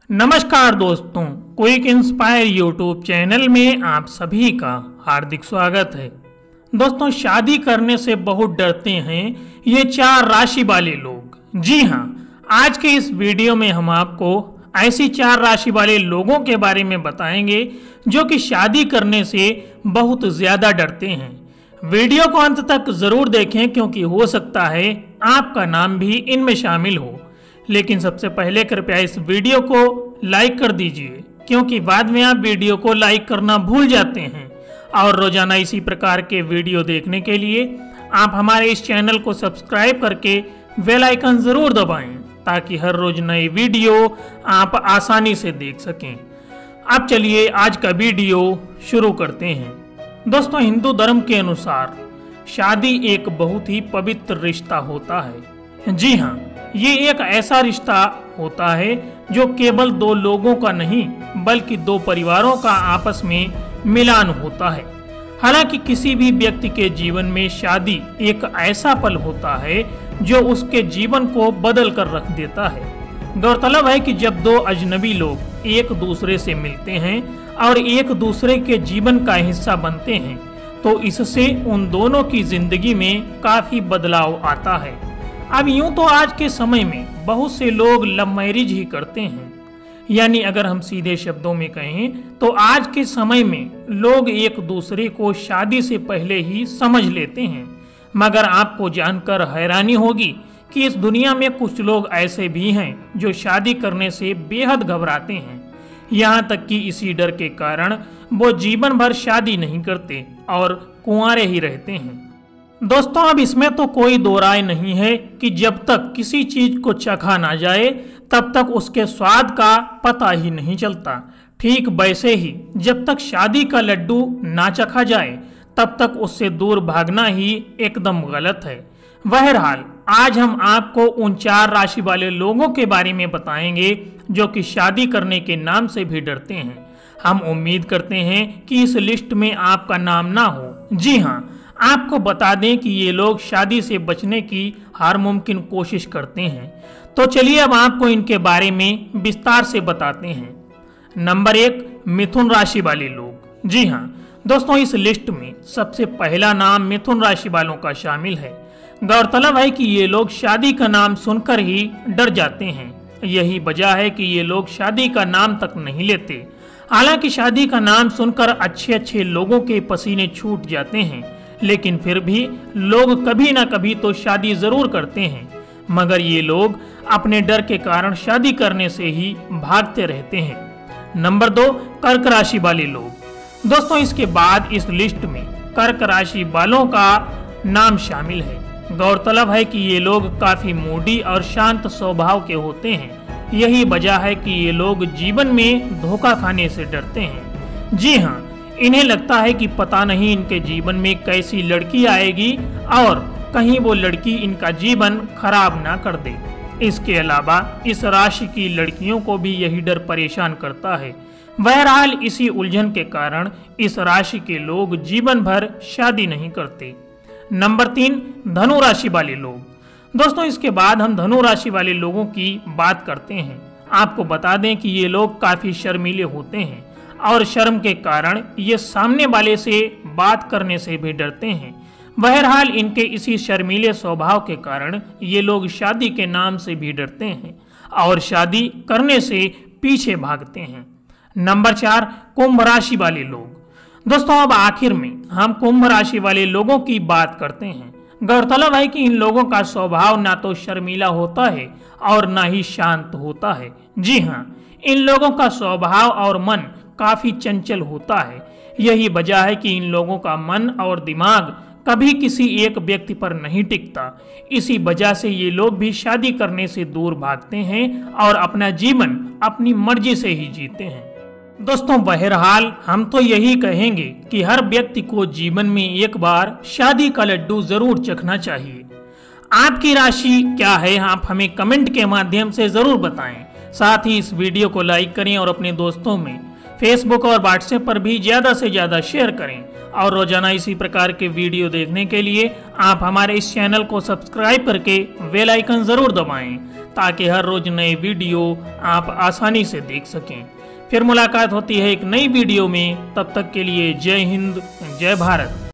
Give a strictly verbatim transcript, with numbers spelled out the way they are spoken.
नमस्कार दोस्तों, quick inspire YouTube channel में आप सभी का हार्दिक स्वागत है। दोस्तों, शादी करने से बहुत डरते हैं ये चार राशि वाले लोग। जी हाँ, आज के इस वीडियो में हम आपको ऐसी चार राशि वाले लोगों के बारे में बताएंगे जो कि शादी करने से बहुत ज्यादा डरते हैं। वीडियो को अंत तक जरूर देखें क्योंकि हो सकता है आपका नाम भी इनमें शामिल हो। लेकिन सबसे पहले कृपया इस वीडियो को लाइक कर दीजिए क्योंकि बाद में आप वीडियो को लाइक करना भूल जाते हैं। और रोजाना इसी प्रकार के वीडियो देखने के लिए आप हमारे इस चैनल को सब्सक्राइब करके बेल आइकन जरूर दबाएं ताकि हर रोज नई वीडियो आप आसानी से देख सकें। अब चलिए आज का वीडियो शुरू करते हैं। दोस्तों, हिंदू धर्म के अनुसार शादी एक बहुत ही पवित्र रिश्ता होता है। जी हाँ, ये एक ऐसा रिश्ता होता है जो केवल दो लोगों का नहीं बल्कि दो परिवारों का आपस में मिलान होता है। हालांकि किसी भी व्यक्ति के जीवन में शादी एक ऐसा पल होता है जो उसके जीवन को बदल कर रख देता है। गौरतलब है कि जब दो अजनबी लोग एक दूसरे से मिलते हैं और एक दूसरे के जीवन का हिस्सा बनते हैं तो इससे उन दोनों की जिंदगी में काफी बदलाव आता है। अब यूं तो आज के समय में बहुत से लोग लव मैरिज ही करते हैं, यानी अगर हम सीधे शब्दों में कहें तो आज के समय में लोग एक दूसरे को शादी से पहले ही समझ लेते हैं। मगर आपको जानकर हैरानी होगी कि इस दुनिया में कुछ लोग ऐसे भी हैं जो शादी करने से बेहद घबराते हैं। यहाँ तक कि इसी डर के कारण वो जीवन भर शादी नहीं करते और कुंवारे ही रहते हैं। दोस्तों, अब इसमें तो कोई दो राय नहीं है कि जब तक किसी चीज को चखा ना जाए तब तक उसके स्वाद का पता ही नहीं चलता। ठीक वैसे ही जब तक शादी का लड्डू ना चखा जाए तब तक उससे दूर भागना ही एकदम गलत है। बहरहाल आज हम आपको उन चार राशि वाले लोगों के बारे में बताएंगे जो कि शादी करने के नाम से भी डरते हैं। हम उम्मीद करते हैं कि इस लिस्ट में आपका नाम ना हो। जी हाँ, आपको बता दें कि ये लोग शादी से बचने की हर मुमकिन कोशिश करते हैं। तो चलिए अब आपको इनके बारे में विस्तार से बताते हैं। नंबर एक, मिथुन राशि वाले लोग। जी हाँ दोस्तों, इस लिस्ट में सबसे पहला नाम मिथुन राशि वालों का शामिल है। गौरतलब है कि ये लोग शादी का नाम सुनकर ही डर जाते हैं। यही वजह है कि ये लोग शादी का नाम तक नहीं लेते। हालांकि शादी का नाम सुनकर अच्छे अच्छे लोगों के पसीने छूट जाते हैं, लेकिन फिर भी लोग कभी ना कभी तो शादी जरूर करते हैं। मगर ये लोग अपने डर के कारण शादी करने से ही भागते रहते हैं। नंबर दो, कर्क राशि वाले लोग। दोस्तों, इसके बाद इस लिस्ट में कर्क राशि वालों का नाम शामिल है। गौरतलब है कि ये लोग काफी मूडी और शांत स्वभाव के होते हैं। यही वजह है कि ये लोग जीवन में धोखा खाने से डरते हैं। जी हाँ, इन्हें लगता है कि पता नहीं इनके जीवन में कैसी लड़की आएगी और कहीं वो लड़की इनका जीवन खराब ना कर दे। इसके अलावा इस राशि की लड़कियों को भी यही डर परेशान करता है। बहरहाल इसी उलझन के कारण इस राशि के लोग जीवन भर शादी नहीं करते। नंबर तीन, धनु राशि वाले लोग। दोस्तों, इसके बाद हम धनु राशि वाले लोगों की बात करते हैं। आपको बता दें कि ये लोग काफी शर्मीले होते हैं और शर्म के कारण ये सामने वाले से बात करने से भी डरते हैं। बहरहाल इनके इसी शर्मीले स्वभाव के कारण ये लोग शादी के नाम से भी डरते हैं और शादी करने से पीछे भागते हैं। नंबर चार, कुंभ राशि वाले लोग। दोस्तों, अब आखिर में हम कुंभ राशि वाले लोगों की बात करते हैं। गौरतलब है कि इन लोगों का स्वभाव ना तो शर्मीला होता है और ना ही शांत होता है। जी हाँ, इन लोगों का स्वभाव और मन काफी चंचल होता है। यही वजह है कि इन लोगों का मन और दिमाग कभी किसी एक व्यक्ति पर नहीं टिकता। इसी वजह से ये लोग भी शादी करने से दूर भागते हैं और अपना जीवन अपनी मर्जी से ही जीते हैं। दोस्तों, बहरहाल हम तो यही कहेंगे कि हर व्यक्ति को जीवन में एक बार शादी का लड्डू जरूर चखना चाहिए। आपकी राशि क्या है, आप हमें कमेंट के माध्यम से जरूर बताएं। साथ ही इस वीडियो को लाइक करें और अपने दोस्तों में फेसबुक और व्हाट्सएप पर भी ज़्यादा से ज़्यादा शेयर करें। और रोजाना इसी प्रकार के वीडियो देखने के लिए आप हमारे इस चैनल को सब्सक्राइब करके बेल आइकन ज़रूर दबाएं ताकि हर रोज नए वीडियो आप आसानी से देख सकें। फिर मुलाकात होती है एक नई वीडियो में, तब तक के लिए जय हिंद, जय भारत।